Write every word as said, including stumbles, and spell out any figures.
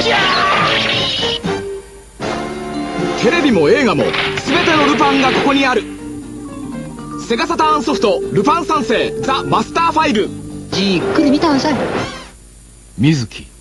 テレビも映画も全てのルパンがここにある。セガサターンソフトルパン三世ザ・マスターファイル。 じっくり見たんさい。 水木